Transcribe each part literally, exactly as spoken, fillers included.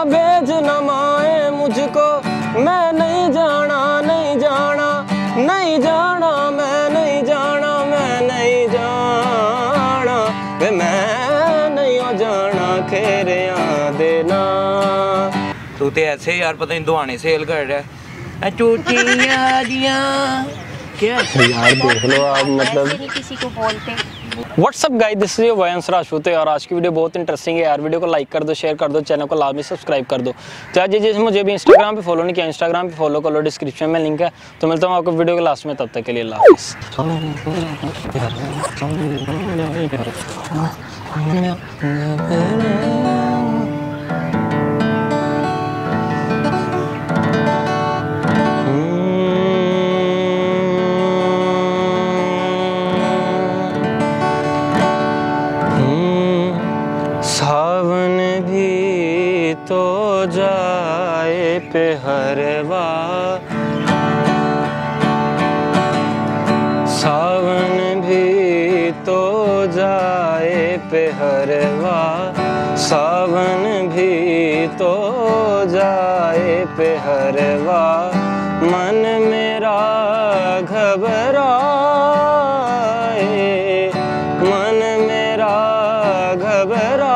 भेज न माए मुझको, मैं नहीं जाना नहीं जाना नहीं जाना, मैं नहीं जाना मैं नहीं जाना, वे मैं नहीं हो जाना खेरिया देना। तू तो ऐसे यार पता नहीं दुआने सेल कर रहा है चूटियां दिया क्या यार देख लो आप, मतलब किसी को बोलते। What's up guys, this is your Vansh Rajput और आज की वीडियो बहुत इंटरेस्टिंग है यार। वीडियो को लाइक कर दो, शेयर कर दो, चैनल को लाजमी सब्सक्राइब कर दो। तो आज जैसे मुझे भी इंस्टाग्राम पे फॉलो नहीं किया, इंस्टाग्राम पे फॉलो कर लो, डिस्क्रिप्शन में लिंक है। तो मिलता हूँ आपको वीडियो के लास्ट में, तब तक के लिए अल्लाह सावन भी तो जाए पहरवा, सावन भी तो जाए पहरवा, सावन भी तो जाए पहरवा, मन मेरा घबराए, मन मेरा घबराए,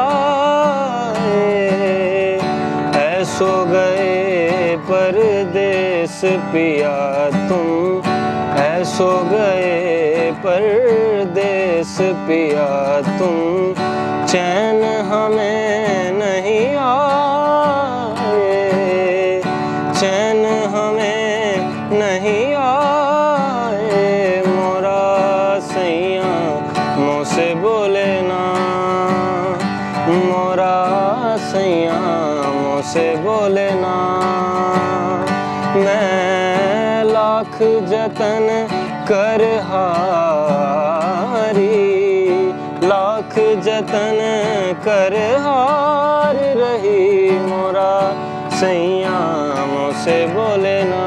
ऐसो गए परदेस पिया तुम, ऐसो गए परदेस पिया तुम, चैन हमें नहीं आए, चैन हमें नहीं आए, मोरा सैया मुँह से बोले ना, मोरा सैया मुँह से बोले ना, मैं लाख जतन कर हारी, लाख जतन कर हार रही, मोरा सैया मुँह से बोले ना,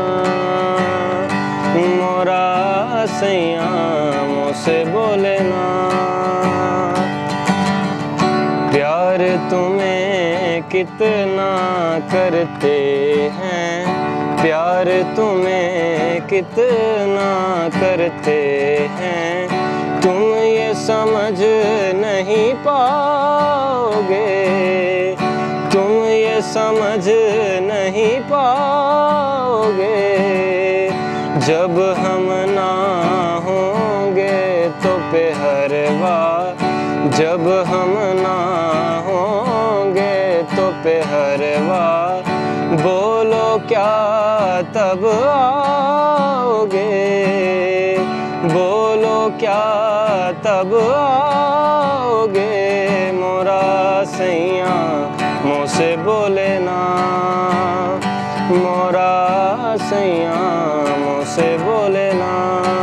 मोरा सैया मुँह से बोले ना। प्यार तुम्हें कितना करते हैं, प्यार तुम्हें कितना करते हैं, तुम ये समझ नहीं पाओगे, तुम ये समझ नहीं पाओगे, जब हम ना होंगे तो पहरवा, जब हम ना होंगे तो पहरवा, बोलो क्या तब आओगे, बोलो क्या तब आओगे, मोरा सैया मुँह से बोले ना, मोरा सैया मुँह से बोले ना,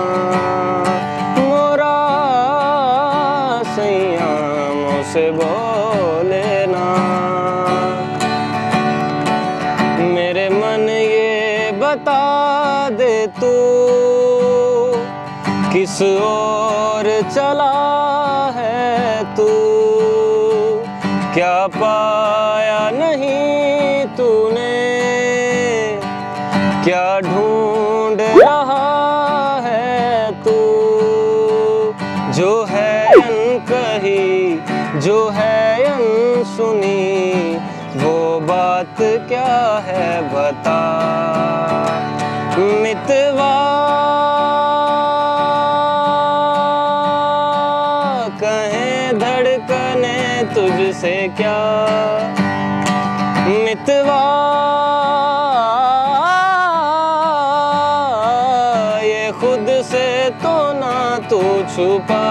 मोरा सैया मुँह से बोले ना। मेरे मन ये बता दे तू किस ओर चला है तू, क्या पाया नहीं तूने, क्या ढूंढ रहा है तू, जो है अनकही जो है अनसुनी, वो बात क्या है बता, मितवा कहें धड़कने तुझसे क्या, मितवा ये खुद से तो ना तू छुपा,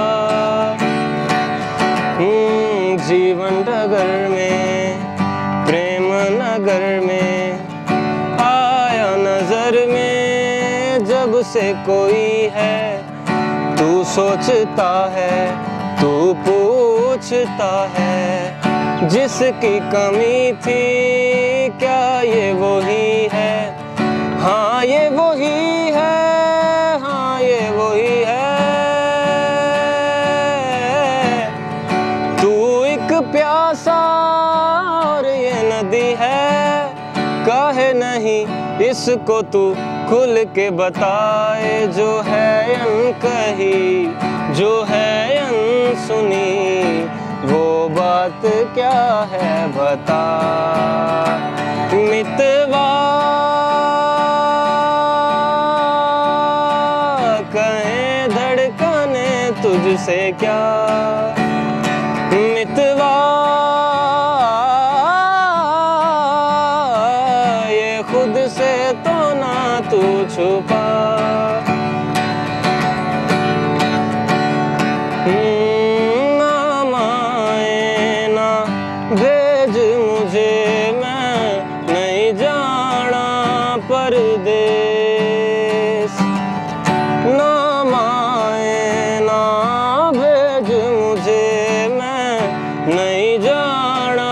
जीवन डगर में प्रेम नगर में आया नजर में, जब से कोई है तू सोचता है, तू पूछता है, जिसकी कमी थी क्या ये वही है, हाँ ये वही है, हाँ ये वही है, तू एक प्यासा और ये नदी है, काहे नहीं इसको तू खुल के बताए, जो है अनकही जो है अनसुनी वो बात क्या है बता। मितवा कहें धड़कने तुझसे क्या, मितवा ये खुद से तो ना तू छुपा। नाम आए ना भेज मुझे, मैं नहीं जाना परदेस। नाम आए ना भेज मुझे, मैं नहीं जाना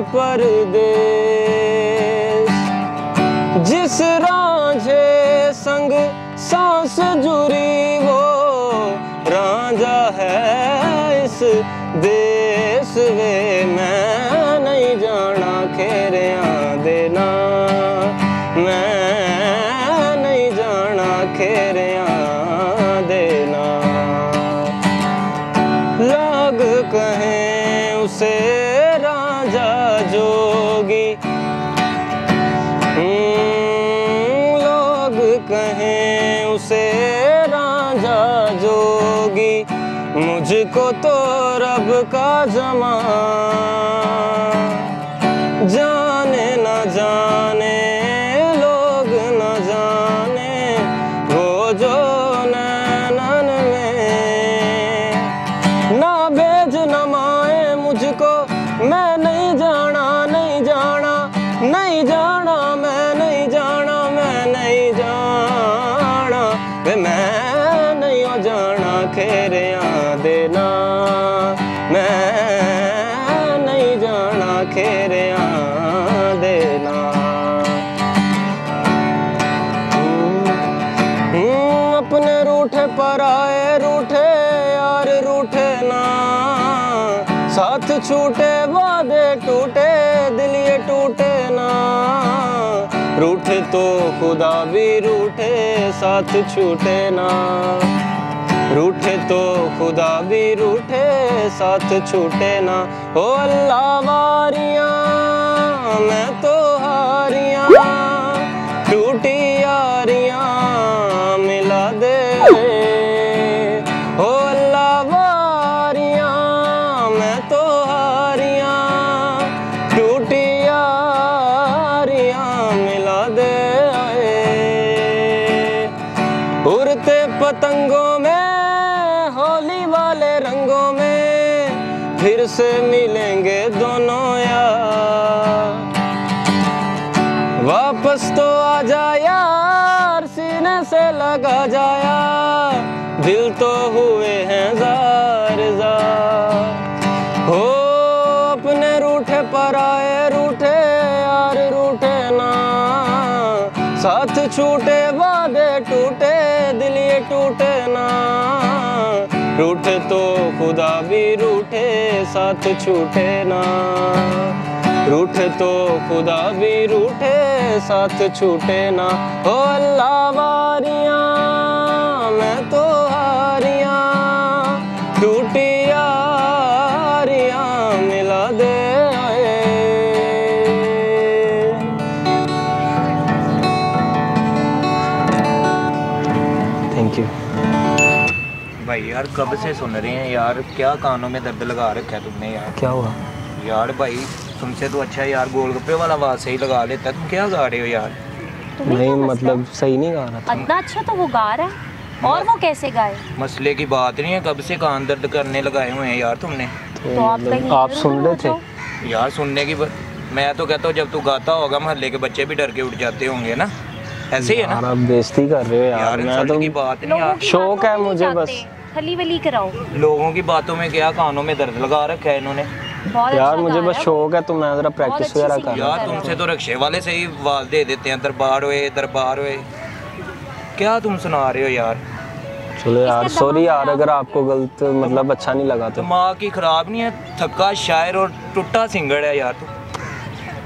परदेस। जिस रांझे संग सांस जुड़ी वो रांझा है इस देश वे, मैं नहीं जाना खेरिया देना, मैं नहीं जाना खेरिया देना। लोग कहें उसे रांझा जोगी, लोग कहें उसे रांझा जोगी, मुझको तो रब का जमा जाने न जाने, लोग न जाने वो जो नैनन में। ना भेज न माए मुझको, मैं नहीं जाना नहीं जाना नहीं जाना, मैं नहीं जाना मैं नहीं जाना वे, मैं नहीं हो जाना खेरिया देना, मैं नहीं जाना खेरिया देना। अपने रूठे पर आए रूठे यार रूठे ना, साथ छूटे वादे टूटे दिल ये टूटे ना। रूठे तो खुदा भी रूठे साथ छूटे ना, रूठे तो खुदा भी रूठे साथ छूटे ना। ओ अल्लाह वारियां मैं तो हारियां, टूटी यारियां मिला दे। ओ अल्लाह वारियां मैं तो हारियां, टूटी यारियां मिला दे। उड़ते पतंगों में होली वाले रंगों में फिर से मिलेंगे दोनों यार, वापस तो आ जा यार सीने से लगा जाया, दिल तो हुए हैं जार जार। हो अपने रूठे पर आए रूठे यार रूठे ना, साथ छूटे वादे टूटे दिल ये टूटे ना। रूठे तो खुदा भी रूठे साथ छूटे ना, रूठे तो खुदा भी रूठे साथ छूटे ना। ओ अल्लाह वारियां मैं तो हारियां, टूटी यारियां मिला दे। थैंक यू भाई यार कब से सुन रहे हैं यार, क्या कानों में दर्द लगा रखा है तुमने यार। क्या हुआ यार भाई तुमसे तो अच्छा यार गोलगप्पे वाला आवाज सही लगा लेता, तुम क्या गा रहे हो यार। नहीं मतलब सही नहीं गा रहा था। इतना अच्छा तो वो गा रहा है, और वो कैसे गाए। मसले की बात नहीं है, कब से कान दर्द करने लगाए हुए हैं यार तुमने। तो, तो आप मतलब आप सुन रहे थे यार। सुनने की ब... मैं तो कहता हूँ जब तू गाता होगा मोहल्ले के बच्चे भी डर के उठ जाते होंगे ना, ऐसे ही है ना। आप बेइज्जती कर रहे हो यार, यार मैं तो की बात नहीं यार, शौक है मुझे बस। खली वली कराओ। लोगों की बातों में क्या कानों में दर्द लगा रखा है इन्होंने। यार मुझे बस शौक है तो मैं जरा प्रैक्टिस वगैरह कर रहा हूं। यार तुमसे तो रक्शे वाले से ही आवाज दे देते हैं, दरबार हुए दरबार हुए। क्या तुम सुना रहे हो यार। चलो यार सॉरी यार अगर आपको गलत मतलब अच्छा नहीं लगा तो। दिमाग की खराब नहीं है, थक्का शायर और टुट्टा सिंगड़ है यार तू।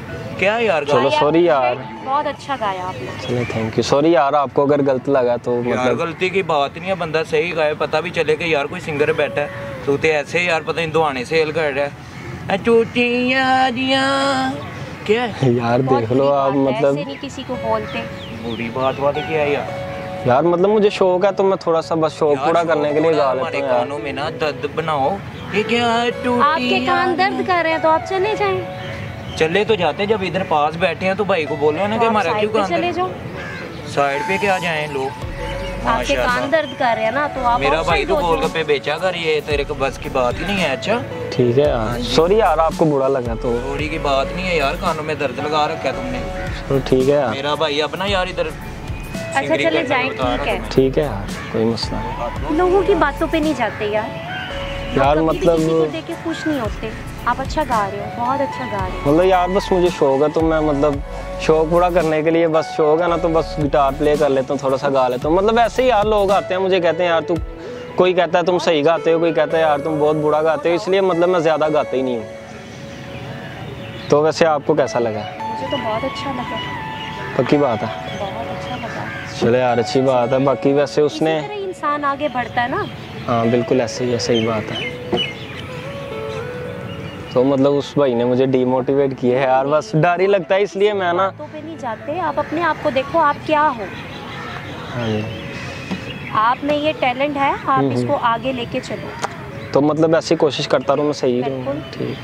क्या यार चलो I सॉरी यार। appreciate, बहुत अच्छा गाया आपने। चलिए थैंक यू। सॉरी यार आपको अगर गलत लगा तो यार मतलब गलती की बात नहीं है, बंदा सही गाए, पता भी चले कि यार कोई सिंगर बैठा है। तू तो ऐसे यार पता नहीं दुआने सेल कर रहा है। चूटियां दियां क्या है? यार बहुत देख लो बुरी आप बात है, मतलब ऐसे नहीं किसी को बोलते। बुरी बात वाली क्या है यार? यार मतलब मुझे शौक है तो मैं थोड़ा सा बस शौक यार, पूरा शौक करने के लिए पूरा गा हमारे लेता हूँ यार। कानों में ना दर्द बनाओ। ये क्या आपके कान दर्द कर रहे हैं तो आप चले जाएं। चले तो जाते, जब इधर पास बैठे हैं तो भाई को बोलो ना कि तो आप हमारा साइड क्यों पे कान चले दर्द? जाओ। साइड पे क्या जाएं लोग? आपके कान माशाल्लाह। दर्द कर रहे हैं ना तो आप मेरा outside भाई तो हो जाओ। गोलगप्पे बेचा कर, ये तेरे को बस की बात ही नहीं है। अच्छा ठीक है यार, सॉरी यार आपको बुरा लगा तो थोड़ी की बात नहीं है यार, कानों में दर्द लगा रखा है तुमने। तो ठीक है यार। मेरा भाई अपना यार इधर अच्छा सिंगरी चले करने जाएं, बता रहा ठीक है। था। ठीक है यार, कोई मसला नहीं लोगों की बातों पे नहीं जाते यार। यार। कभी भी किसी को मतलब देख के खुश नहीं होते। आप अच्छा गा रहे हो, बहुत अच्छा गा रहे हो। मतलब यार बस मुझे शौक है तो मैं मतलब शौक पूरा करने के लिए बस शौक है ना तो बस गिटार प्ले कर लेता हूँ, थोड़ा सा गा लेता हूँ। मतलब ऐसे ही यार लोग आते हैं मुझे कहते हैं यार तू, कोई कहता है तुम सही गाते हो, कोई कहता है यार तुम बहुत बुरा गाते हो, इसलिए मतलब मैं ज़्यादा गाता ही नहीं हूँ। तो वैसे आपको कैसा लगा? मुझे तो बहुत अच्छा लगा, पक्की बात है? बहुत अच्छा लगा। चलो यार अच्छी बात है। बाकी वैसे उसने इसी तरह इंसान आगे बढ़ता है ना। हाँ बिल्कुल ऐसे ही है, सही बात है। तो मतलब उस भाई ने मुझे डीमोटिवेट किया है यार, बस डर ही लगता है इसलिए मैं ना। बातों पे नहीं जाते, आप अपने आप को देखो आप क्या हो। हाँ जी। आप में ये टैलेंट है, आप इसको आगे लेके चलो। तो मतलब ऐसी कोशिश करता रहूँ मैं, सही रहूँ। बिल्कुल। ठीक,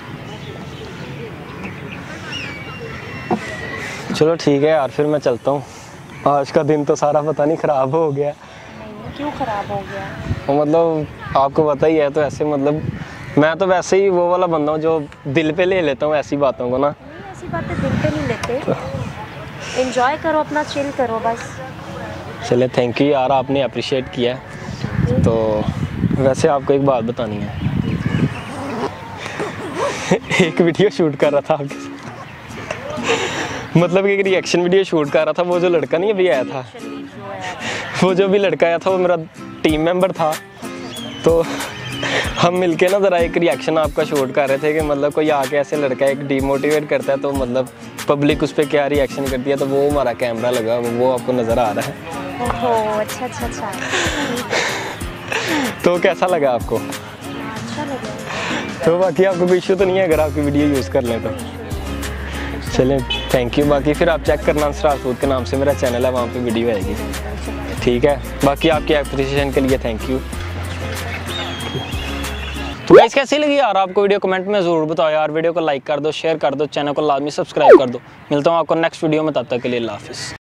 चलो ठीक है यार, फिर मैं चलता हूँ। आज का दिन तो सारा पता नहीं ख़राब हो गया। नहीं, क्यों खराब हो गया? तो मतलब आपको पता ही है, तो ऐसे मतलब मैं तो वैसे ही वो वाला बंदा हूँ जो दिल पे ले लेता हूँ ऐसी बातों को ना। नहीं, ऐसी बातें दिल पे नहीं लेते। एंजॉय करो, अपना चिल करो बस। चले थैंक यू यार, आपने अप्रिशिएट किया। तो वैसे आपको एक बात बतानी है। एक वीडियो शूट कर रहा था आपके साथ, मतलब एक रिएक्शन वीडियो शूट कर रहा था। वो जो लड़का नहीं अभी आया था, वो जो भी लड़का आया था वो मेरा टीम मेंबर था। तो हम मिलके ना ज़रा एक रिएक्शन आपका शूट कर रहे थे कि मतलब कोई आके ऐसे लड़का एक डीमोटिवेट करता है तो मतलब पब्लिक उस पर क्या रिएक्शन करती है। तो वो हमारा कैमरा लगा, वो आपको नज़र आ रहा है। ओहो, अच्छा अच्छा अच्छा। तो कैसा लगा आपको? अच्छा लगा। तो बाकी आपको कोई इशू तो नहीं है अगर आपकी वीडियो यूज़ कर लें तो? चलें थैंक यू। बाकी फिर आप चेक करना, अंसरार सूद के नाम से मेरा चैनल है, वहाँ पे वीडियो आएगी। ठीक है, बाकी आपकी एप्रिसिएशन के लिए थैंक यू। तो गाइस कैसी लगी यार आपको वीडियो, कमेंट में ज़रूर बताओ यार। वीडियो को लाइक कर दो, शेयर कर दो, चैनल को लाजमी सब्सक्राइब कर दो। मिलता हूँ आपको नेक्स्ट वीडियो में, तब तक के लिए अल्लाह हाफिज़।